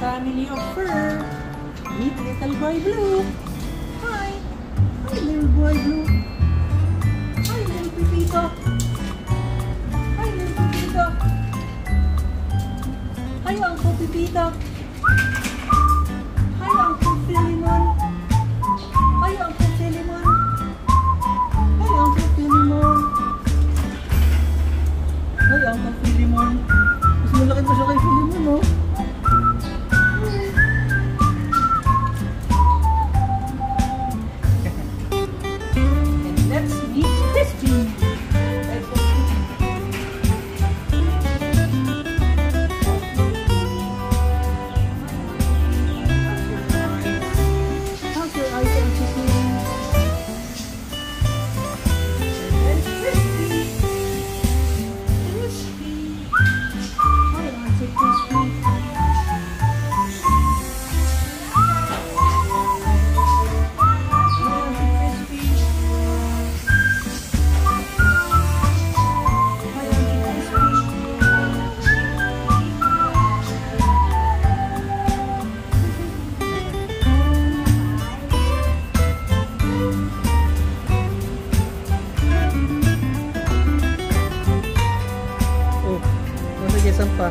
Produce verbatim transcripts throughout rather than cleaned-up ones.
family of fur. Meet little boy Blue. Hi. Hi, little boy Blue. Hi, little Pipito. Hi, little Pipito. Hi, Uncle Pipito. Hi, Uncle Philemon. Hi, Uncle Philemon. Hi, Uncle Philemon. Hi, Uncle Philemon. Mas malaki pa siya kay Philemon, no? And let's meet Christy. Let's go. How's your eyes, Auntie Queen? And Christy. Christy. Hi, Auntie Christy. Saan pa?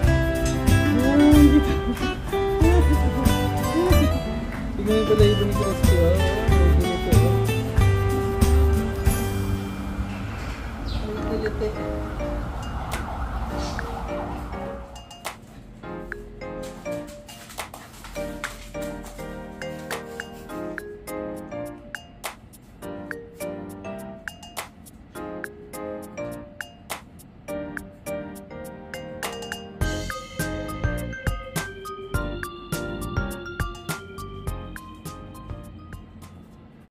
Tignan yung pala ito ni Christy. Oh, may dilite. May dilite.